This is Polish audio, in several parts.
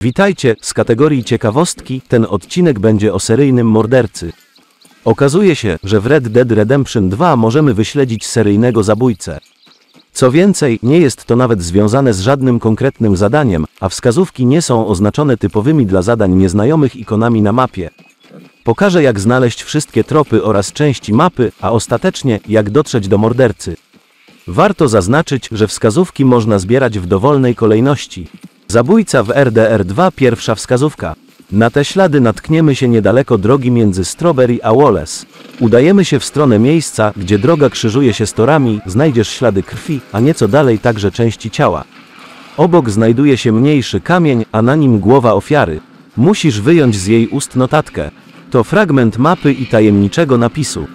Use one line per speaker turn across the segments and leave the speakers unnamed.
Witajcie, z kategorii ciekawostki, ten odcinek będzie o seryjnym mordercy. Okazuje się, że w Red Dead Redemption 2 możemy wyśledzić seryjnego zabójcę. Co więcej, nie jest to nawet związane z żadnym konkretnym zadaniem, a wskazówki nie są oznaczone typowymi dla zadań nieznajomych ikonami na mapie. Pokażę, jak znaleźć wszystkie tropy oraz części mapy, a ostatecznie jak dotrzeć do mordercy. Warto zaznaczyć, że wskazówki można zbierać w dowolnej kolejności. Zabójca w RDR 2, pierwsza wskazówka. Na te ślady natkniemy się niedaleko drogi między Strawberry a Wallace. Udajemy się w stronę miejsca, gdzie droga krzyżuje się z torami, znajdziesz ślady krwi, a nieco dalej także części ciała. Obok znajduje się mniejszy kamień, a na nim głowa ofiary. Musisz wyjąć z jej ust notatkę. To fragment mapy i tajemniczego napisu.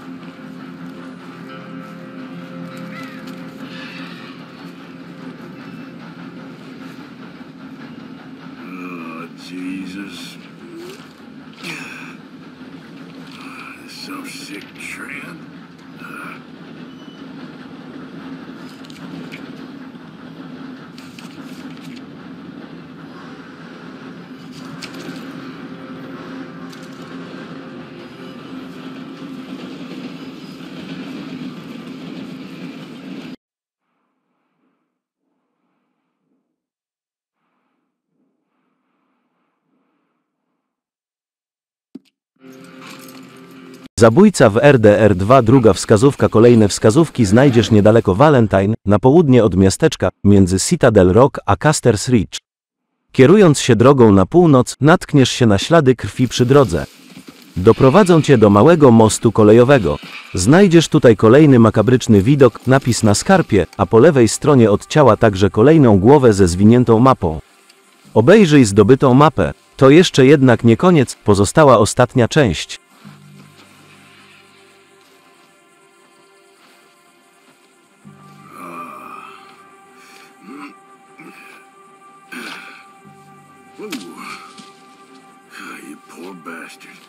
Jesus. So sick, Tran.
Zabójca w RDR 2, druga wskazówka. Kolejne wskazówki znajdziesz niedaleko Valentine, na południe od miasteczka, między Citadel Rock a Custer's Ridge. Kierując się drogą na północ, natkniesz się na ślady krwi przy drodze. Doprowadzą cię do małego mostu kolejowego. Znajdziesz tutaj kolejny makabryczny widok, napis na skarpie, a po lewej stronie od ciała także kolejną głowę ze zwiniętą mapą. Obejrzyj zdobytą mapę. To jeszcze jednak nie koniec, pozostała ostatnia część.
You poor bastard.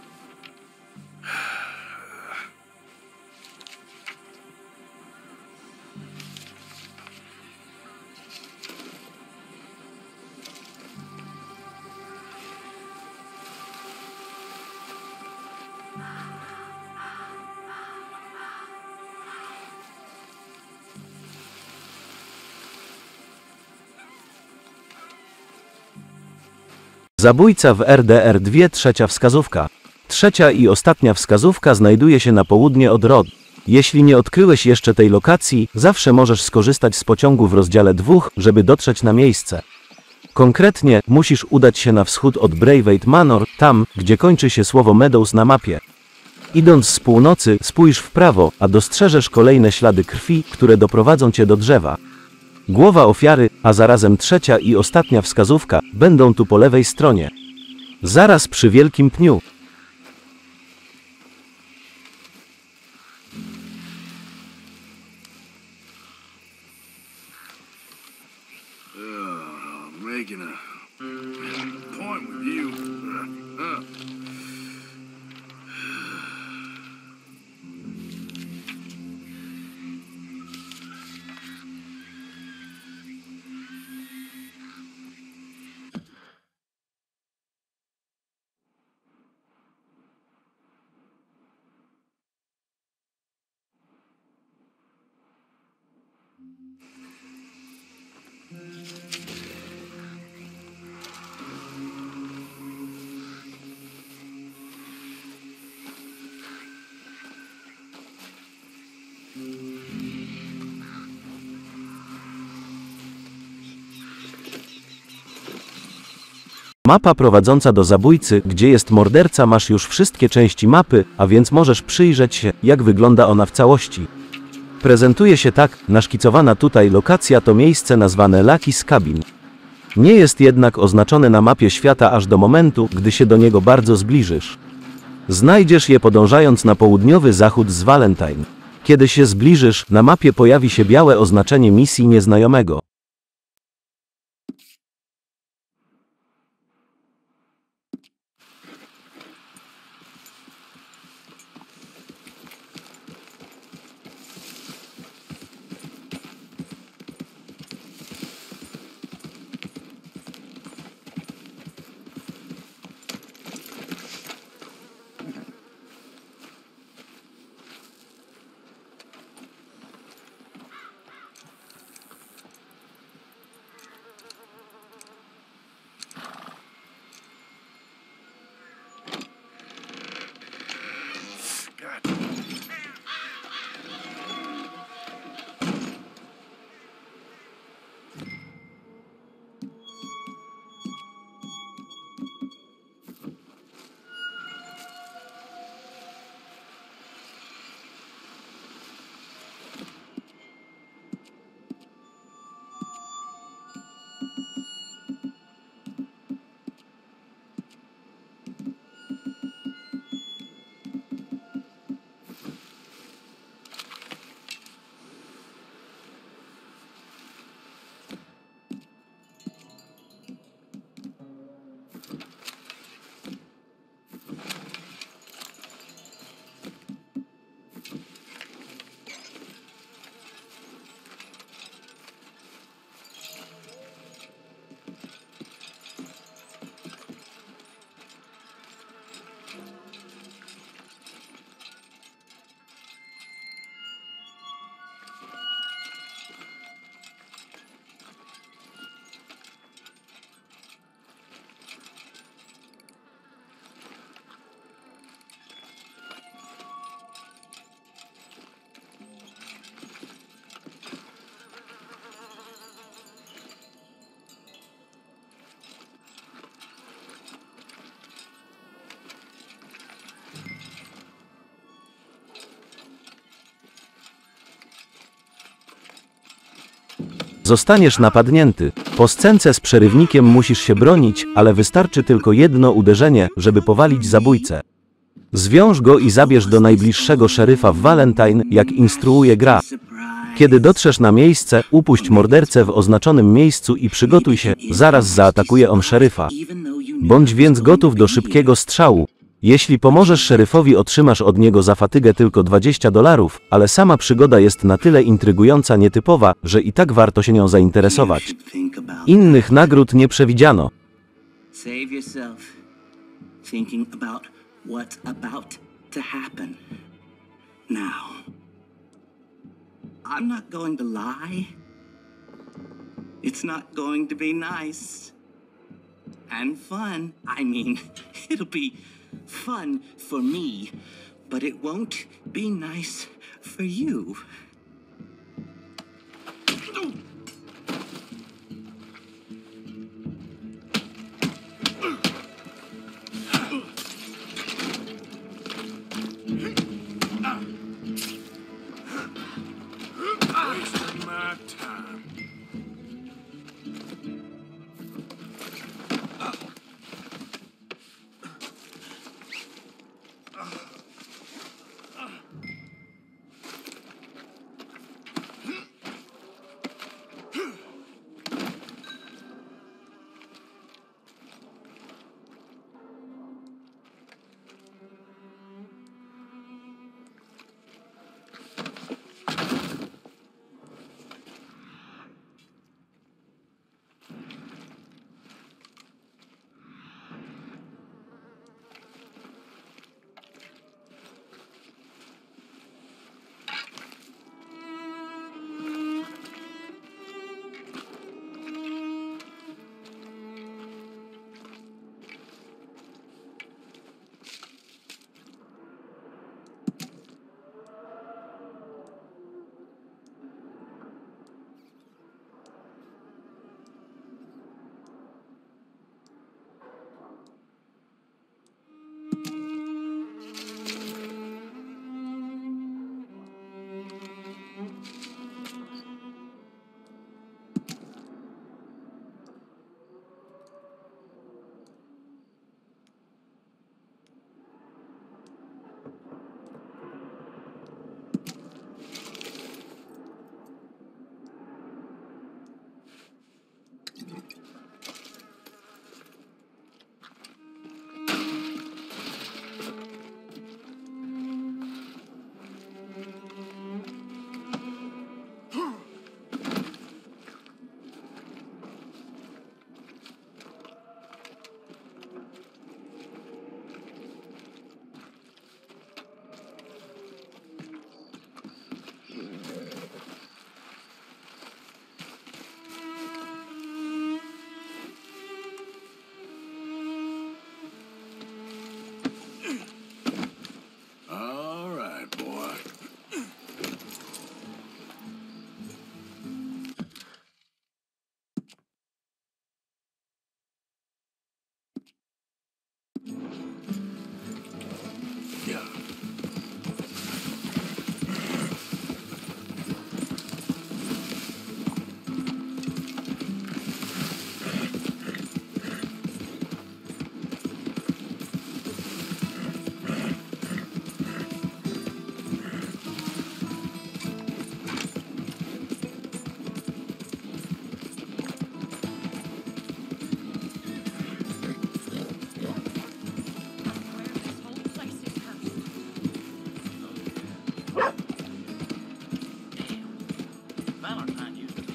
Zabójca w RDR 2, trzecia wskazówka. Trzecia i ostatnia wskazówka znajduje się na południe od Rod. Jeśli nie odkryłeś jeszcze tej lokacji, zawsze możesz skorzystać z pociągu w rozdziale 2, żeby dotrzeć na miejsce. Konkretnie, musisz udać się na wschód od Bravate Manor, tam, gdzie kończy się słowo Meadows na mapie. Idąc z północy, spójrz w prawo, a dostrzeżesz kolejne ślady krwi, które doprowadzą cię do drzewa. Głowa ofiary, a zarazem trzecia i ostatnia wskazówka, będą tu po lewej stronie. Zaraz przy wielkim pniu.
Making a point with you.
Mapa prowadząca do zabójcy, gdzie jest morderca, masz już wszystkie części mapy, a więc możesz przyjrzeć się, jak wygląda ona w całości. Prezentuje się tak, naszkicowana tutaj lokacja to miejsce nazwane Lucky's Cabin. Nie jest jednak oznaczone na mapie świata aż do momentu, gdy się do niego bardzo zbliżysz. Znajdziesz je podążając na południowy zachód z Valentine. Kiedy się zbliżysz, na mapie pojawi się białe oznaczenie misji nieznajomego. Zostaniesz napadnięty. Po scence z przerywnikiem musisz się bronić, ale wystarczy tylko jedno uderzenie, żeby powalić zabójcę. Zwiąż go i zabierz do najbliższego szeryfa w Valentine, jak instruuje gra. Kiedy dotrzesz na miejsce, upuść mordercę w oznaczonym miejscu i przygotuj się, zaraz zaatakuje on szeryfa. Bądź więc gotów do szybkiego strzału. Jeśli pomożesz szeryfowi, otrzymasz od niego za fatygę tylko $20, ale sama przygoda jest na tyle intrygująca, nietypowa, że i tak warto się nią zainteresować. Innych nagród nie przewidziano.
Save yourself thinking about what's about to happen. Now, I'm not going to lie. It's not going to be nice and fun. I mean, it'll be fun for me, but it won't be nice for you.
Wasting my time. All right, boy. Yeah.
Valentine used to be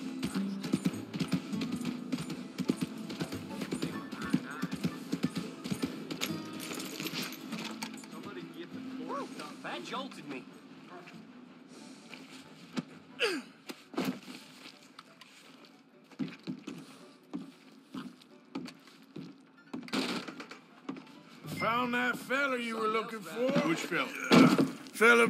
Somebody get the door done. That jolted me.
Found that fella you were looking for? Which fella? Fella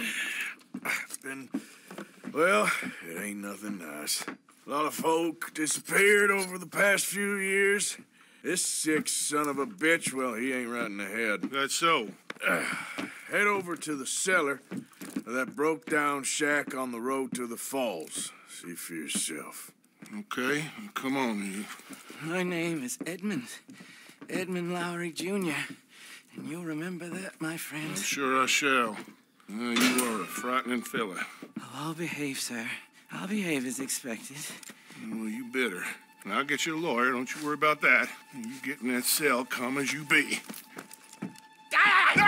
well, it ain't nothing nice. A lot of folk disappeared over the past few years. This sick son of a bitch, well, he ain't right in the head.
That's so.
Head over to the cellar of that broke-down shack on the road to the falls. See for yourself. Okay, come on, you.
My name is Edmund. Edmund Lowry Jr. And you'll remember that, my friend.
I'm sure I shall. You are a frightening fella.
I'll behave, sir. I'll behave as expected.
Well, you better. And I'll get you a lawyer, don't you worry about that. And you get in that cell, calm as you be. Get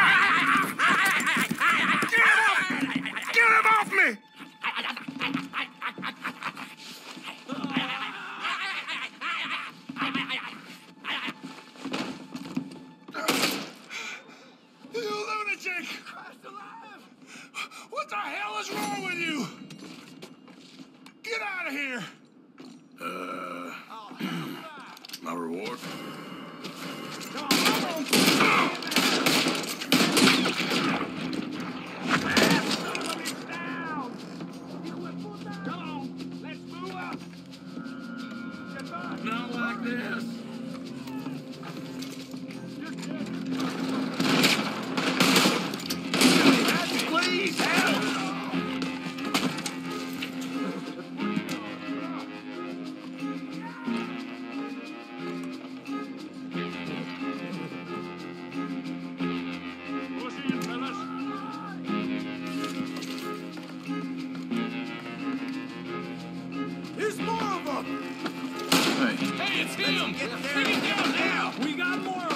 him off me! You lunatic! What the hell is wrong with you? Get out of here! My reward? Not like this. Please help! There's more of them! Hey, it's him! Bring it down now! We got more